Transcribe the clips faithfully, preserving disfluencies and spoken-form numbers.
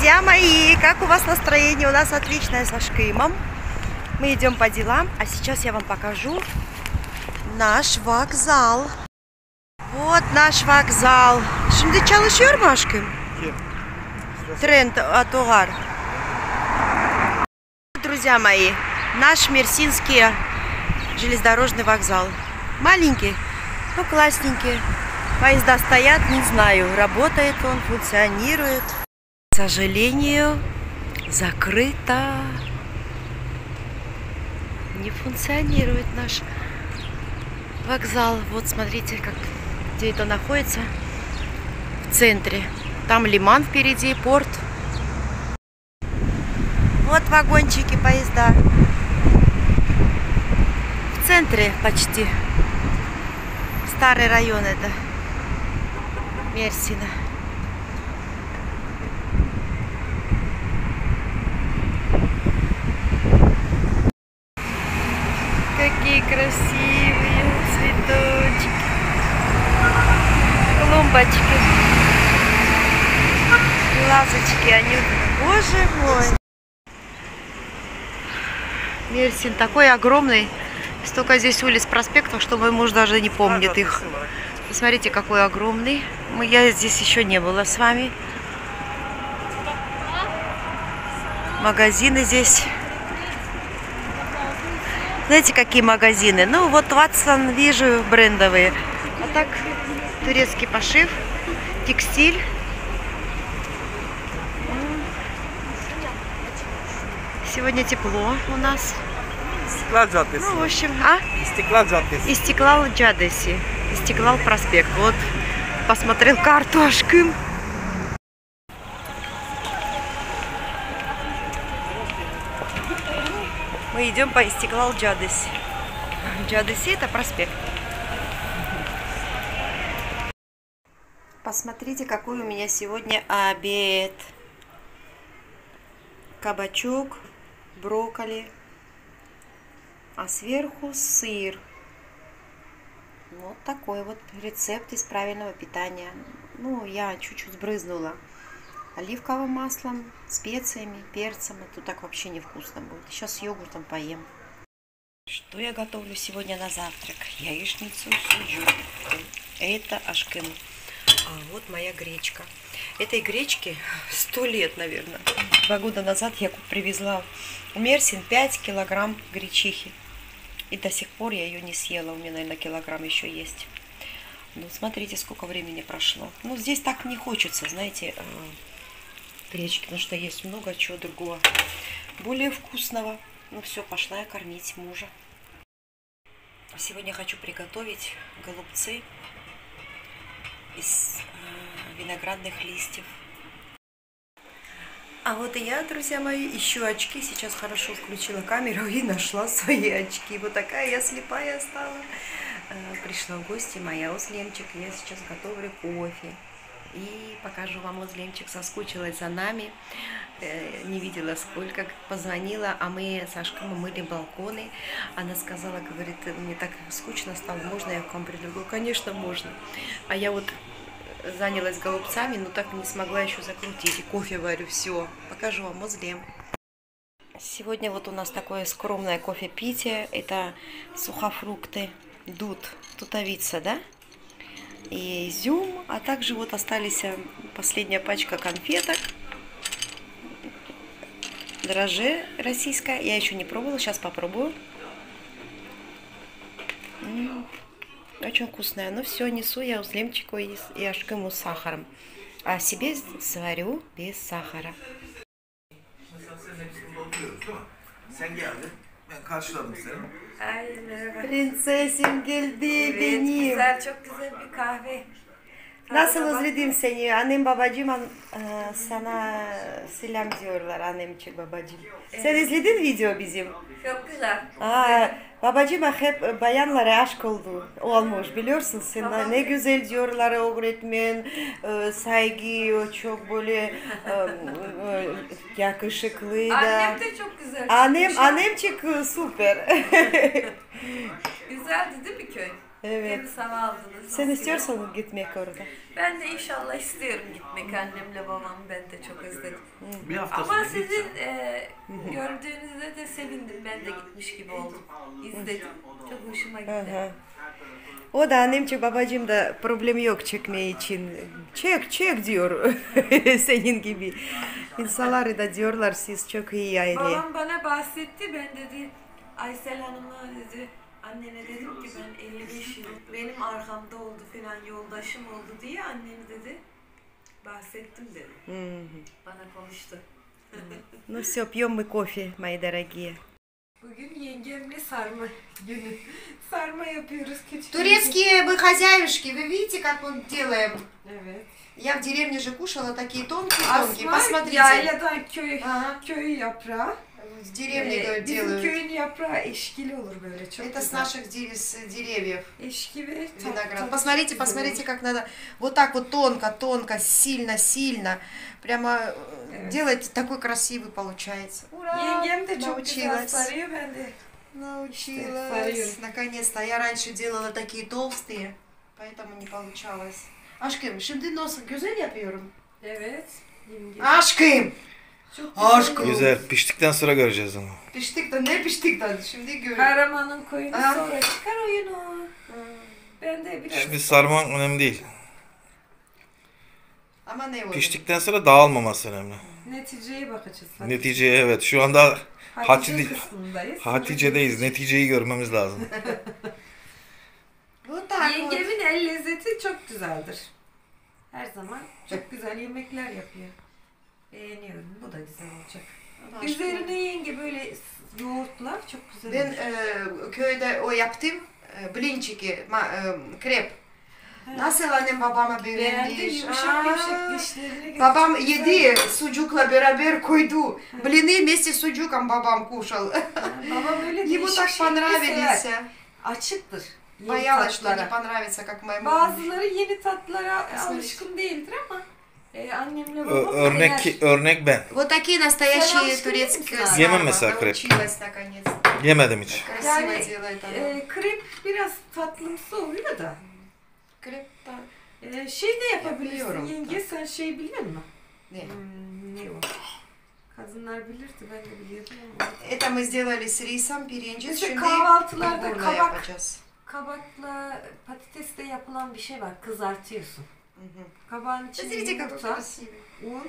Друзья мои, как у вас настроение? У нас отличное с Ашкимом. Мы идем по делам, а сейчас я вам покажу наш вокзал. Вот наш вокзал. Şimdi çalışıyor mu aşkım? Тренд Атогар. Друзья мои, наш Мерсинский железнодорожный вокзал. Маленький, но классненький. Поезда стоят, не знаю, работает он, функционирует. К сожалению, закрыто. Не функционирует наш вокзал. Вот смотрите, как, где это находится. В центре. Там лиман впереди, порт. Вот вагончики поезда. В центре почти. Старый район это. Мерсина. Какие красивые цветочки. Клумбочки. Лазочки, они... Боже мой. Мерсин такой огромный. Столько здесь улиц, проспектов, что мой муж даже не помнит их. Посмотрите, какой огромный. Я здесь еще не была с вами. Магазины здесь. Знаете, какие магазины? Ну, вот Ватсон вижу брендовые. А так, турецкий пошив, текстиль. Сегодня тепло у нас. İstiklal Caddesi. Ну, в общем, а? İstiklal Caddesi. Истеклал Джадеси. Истеклал проспект. Вот, посмотрел карту Ашким. Мы идем по Истеклал Джадеси. Джадеси это проспект. Посмотрите, какой у меня сегодня обед. Кабачок, брокколи. А сверху сыр. Вот такой вот рецепт из правильного питания. Ну, я чуть-чуть сбрызнула оливковым маслом, специями, перцем. А тут так вообще невкусно будет. Сейчас с йогуртом поем. Что я готовлю сегодня на завтрак? Яичницу суджу. Это Ашким. А вот моя гречка. Этой гречки сто лет, наверное. Два года назад я привезла в Мерсин пять килограмм гречихи. И до сих пор я ее не съела. У меня, наверное, килограмм еще есть. Ну, смотрите, сколько времени прошло. Ну, здесь так не хочется, знаете, гречки, потому что есть много чего другого. Более вкусного. Ну, все, пошла я кормить мужа. Сегодня хочу приготовить голубцы из виноградных листьев. А вот и я, друзья мои, ищу очки. Сейчас хорошо включила камеру и нашла свои очки. Вот такая я слепая стала. Пришла в гости моя Озлемчик. Я сейчас готовлю кофе. И покажу вам, Озлемчик соскучилась за нами. Не видела сколько. Позвонила, а мы с Ашкимом мыли балконы. Она сказала, говорит, мне так скучно стало, можно я к вам приду? Говорю, конечно, можно. А я вот... занялась голубцами, но так не смогла еще закрутить. И кофе варю, все. Покажу вам Озлем. Сегодня вот у нас такое скромное кофепитие. Это сухофрукты, дуд, тутовица, да? И изюм. А также вот остались последняя пачка конфеток. Дрожжи российская. Я еще не пробовала, сейчас попробую. Очень вкусная. Ну все, несу я Озлемчику и, и Ашкиму с сахаром. А себе сварю без сахара. Prensesim geldi benim. Güzel, çok güzel bir kahve. Nasıl özledim seni? Annem babacığım an, e, sana selam diyorlar annemcik babacığım. Sen izledin video bizim? Çok güzel. Aa, babacığıma hep bayanlara aşk oldu, olmuş biliyorsun sen. Tamam. Ne güzel diyorlar öğretmen, e, saygı, çok böyle e, e, yakışıklı da. Annem de çok güzel. Annem, annemcik süper. Güzeldi değil mi köy? Evet. Beni sana aldınız. Sen nasıl istiyorsan gitmek orada. Ben de inşallah istiyorum gitmek annemle babam. Ben de çok özledim. Bir hafta Ama sonra sizin e, gördüğünüzde de sevindim. Ben de gitmiş gibi oldum. İzledim. Çok hoşuma gitti. Aha. O da annemçik babacığım da problem yok çekmeye için. Çek çek diyor senin gibi. İnsanlar da diyorlar siz çok iyi aile. Babam bana bahsetti. Ben dedi Aysel Hanım'a dedi annene dedim ki ben elli beş yıl benim arkamda oldu falan yoldaşım oldu diye annemi dedi bahsettim dedi. Bana konuştu. Ну все, пьем мы кофе, мои дорогие. Bugün yengemle sarma günü. Sarma yapıyoruz küçük. Турецкие мы хозяюшки, вы видите, как мы делаем? Evet. Я в деревне же кушала такие тонкие-тонкие, Asma посмотрите. yayladan köy, Ага. köy yaprağı. В деревне Ee, говорят, bizim делают. köyün yaprağı eşkili olur böyle çok Это с güzel. наших де- с деревьев Eşki ve tat- виноград. tadı Посмотрите, çok güzel посмотрите, olur. как надо. Вот так вот тонко, тонко, сильно, сильно. Прямо э, Evet. делать такой красивый получается. Ура! Yengem de çok güzel Научилась. sarıyor ben de. Научилась. Sarıyorum. Наконец-то. Я раньше делала такие толстые, поэтому не получалось. Aşkım, şimdi nasıl güzel yapıyorum? Evet. Yenge. Aşkım! Çok Aşkım. güzel. Piştikten sonra göreceğiz onu. Piştikten ne piştikten şimdi gör. Kahramanın koyunu Ah. sonra çıkar oyunu. Ben de biraz Şimdi sarman önemli değil. Ama ne o? Piştikten sonra dağılmaması önemli. neticeye bakacağız. Hadi. Neticeye evet. Şu anda Hatice Hatice- kısmındayız. Hatice'deyiz. Neticeyi görmemiz lazım. Bu tak. Yengemin el lezzeti çok güzeldir. Her zaman çok güzel yemekler yapıyor. Beğeniyorum. Bu da güzel olacak. Üzerine yenge böyle yoğurtlar çok güzel Ben olur. e, köyde o yaptım. E, blinçiki, ma, e, krep. Nasıl annem babama Beğendi beğendi. yumuşak Aa, yumuşak dişlerine göre Babam çok güzel. yedi, sucukla beraber koydu. Блины вместе с sucukом babam кушал. Babam öyle Ему değişik так şeyleri sever. понравились. Açıktır. Yeni Боялась, что не tatlara. понравится, как моему. Bazıları yeni tatlara Смотрите. alışkın değildir ama e, annemle Ö- babam örnek eğer- örnek ben. Вот такие Sen настоящие alışkın değil турецкие misin? Yemem sarma. mesela krep. Научилась наконец-то. Yemedim hiç. Красиво Yani делает она. e, krep biraz tatlımsı oluyor da. Креп, да. E, şey de yapabilirsin Yapıyorum. yenge sen şey biliyor musun? Не. Hmm, ne o? Kadınlar bilirdi ben de biliyordum ama. Это мы сделали с рисом, пиренчи, İşte şimdi kahvaltılarda bulgurla kabak, yapacağız. kabakla patatesle yapılan bir şey var. Kızartıyorsun. Мгм. Kabağın içine Смотрите, какой yumurta, красивый. un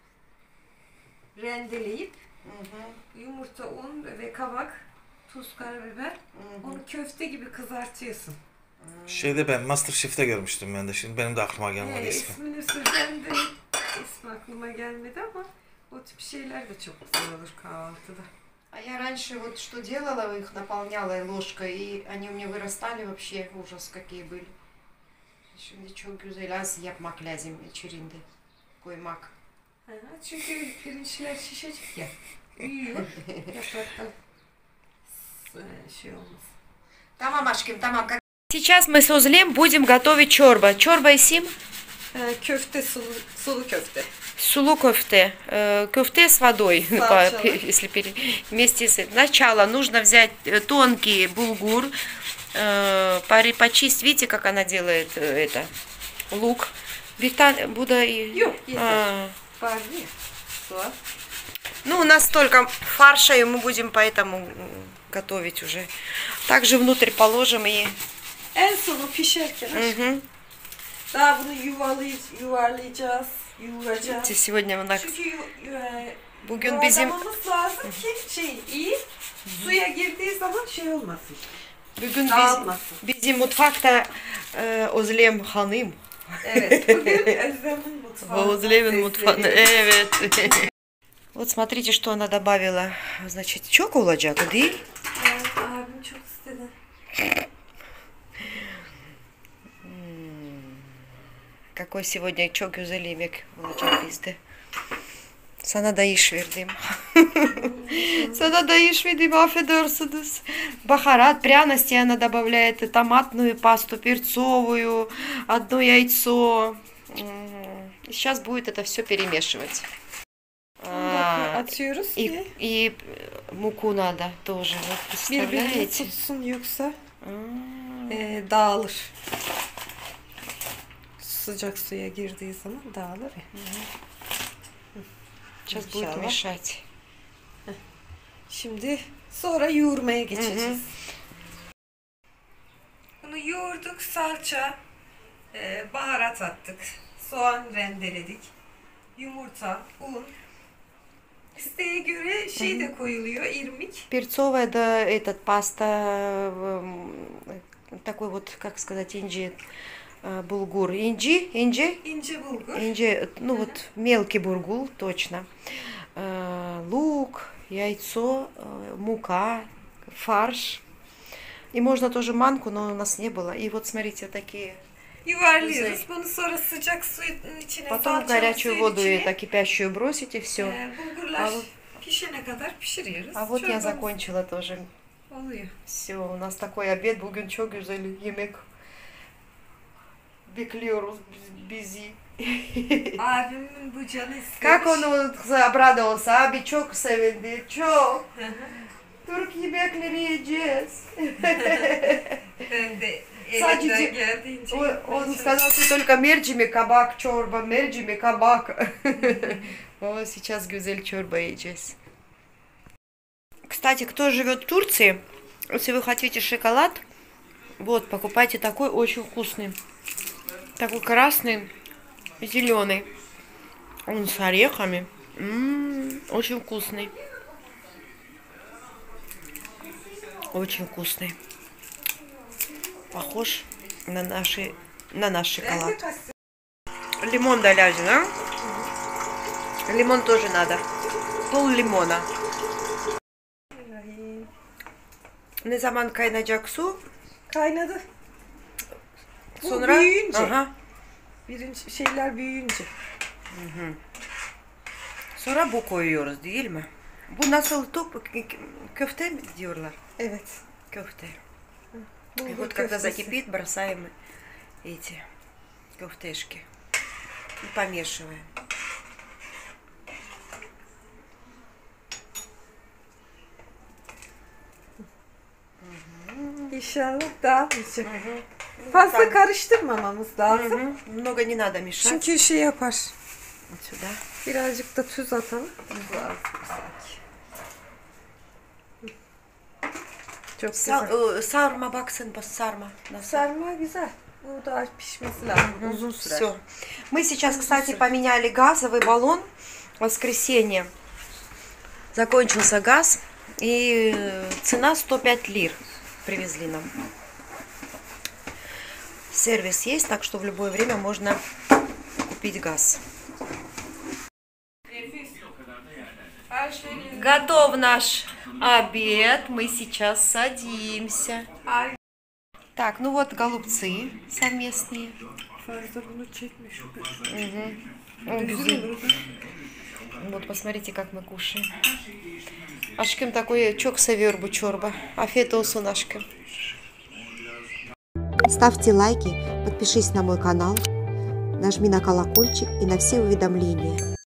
rendeleyip Мгм. yumurta, un ve kabak, tuz, karabiber Мгм. onu köfte gibi kızartıyorsun. Şeyde ben Masterchef'te görmüştüm ben de. Şimdi benim de aklıma Yani gelmedi ismi. ismini söyledim de ismi aklıma gelmedi ama o tip şeyler de çok güzel olur kahvaltıda. А я раньше вот что делала, их наполняла ложкой, и они у меня вырастали вообще, ужас какие были. Şimdi çok güzel az yapmak lazım içerinde. Koymak. Ha, çünkü pirinçler şişecek ya. Büyüyor. Yapraktan e, şey olmaz. Tamam aşkım, tamam. Сейчас мы с Узлем будем готовить чорба. Чорба и сим? E, köfte sulu, sulu köfte. Сулу кофте. Э, Кофте с водой. Сначала. по- Если пере- вместе с Начало нужно взять э, тонкий булгур, э, пари- почистить. Видите, как она делает э, это? Лук. Витан, Буда и... Yok yeter. А, Var ya. Soğan. Ну, у нас только фарша, и мы будем поэтому м, готовить уже. Также внутрь положим и... En sonu pişerken Мгм. daha bunu yuvalay yuvarlayacağız, yoğuracağız. Сегодня у нас... Çünkü yu, yu, e, Bugün bizim yuvarlamamız lazım ki şey iyi suya girdiği zaman şey olmasın. bugün biz, Dağılmasın. bizim mutfakta e, Özlem Hanım. Evet, bugün Özlem'in mutfağı. Özlem'in mutfağında. Evet. Вот смотрите, что она добавила. Значит, çok olacak değil? Evet, abim çok istedi. Какой сегодня çok güzel yemek olacak bizde. Sana da iş verdim. Sana da iş verdim, affedersiniz. Бахарат, пряности она добавляет, томатную пасту, перцовую, одно яйцо. М, и сейчас будет это все перемешивать. А, Atıyoruz И, ki и муку надо тоже. Вот birbirini представляете? tutsun yoksa А, e, dağılır. Sıcak suya girdiği zaman dağılır ya. Сейчас будет İnşallah. мешать. Şimdi sonra yoğurmaya geçeceğiz. Bunu yoğurduk, salça, e, baharat attık, soğan rendeledik, yumurta, un. İsteğe göre şey de koyuluyor, irmik. Перцовая, да, этот паста, эм, такой вот, как сказать, инджи, э, булгур. Инджи, инджи, İnce bulgur. инджи, ну вот мелкий бургул, точно. Э, Лук, яйцо, э, мука, фарш. И можно тоже манку, но у нас не было. И вот смотрите, такие. Yuvarlıyoruz. Bunu sonra sıcak suyun içine, Потом в salçalı горячую suyun воду içine, это kипящую бросите, все. e, bulgurlar А вот- pişene kadar pişiriyoruz. А вот я Çorbamız закончила тоже. oluyor. Все, у нас такой обед, bugün çok güzel yemek. Bekliyoruz bizi. Abimin bu canı istemiş. Как он вот обрадовался, abi çok sevindi, çok. Türk yemekleri yiyeceğiz. Ben de Sadece- elimden geldiğince. Он, yapmaya он çalışıyorum. сказал, что только мерчими кабак чорба, мерчими кабак. Вот сейчас güzel чорба yiyeceğiz. Кстати, кто живет в Турции, если вы хотите шоколад, вот, покупайте такой, очень вкусный. Такой красный, зеленый. Он с орехами. М-м, очень вкусный. Очень вкусный. Похож на, наши, на наш шоколад. Лимон доляжен, а? Лимон тоже надо. Пол лимона. Ne zaman kaynayacak su? Kaynadı. Bu Sonra büyüyünce. Aha. Birinci şeyler büyüyünce. Sonra bu koyuyoruz değil mi? Bu nasıl top köfte mi diyorlar? Evet. Köfte. И Bulgur вот когда köftesi. закипит, бросаем эти кофтешки и помешиваем. İnşallah dağılmayacak. Fazla Tamam. karıştırmamamız lazım. Мгм. Много не надо мешать. Çünkü şey yapar. Вот сюда. Birazcık da tuz atalım. Çok Са- güzel. э, Sarma baksın, bas sarma. Nasıl? Sarma güzel. Bu daha pişmesi lazım. Uzun sürer. Все. Мы сейчас, кстати, поменяли газовый баллон в воскресенье. Закончился газ, и э, цена сто пять лир привезли нам. Сервис есть, так что в любое время можно купить газ. Готов наш обед. Мы сейчас садимся. Так, ну вот голубцы совместные. Fazla bunu çekmiş. М, güzel. Вот посмотрите, как мы кушаем. Aşkım такой çok seviyor bu çorba. Afiyet olsun aşkım. Ставьте лайки, подпишись на мой канал, нажми на колокольчик и на все уведомления.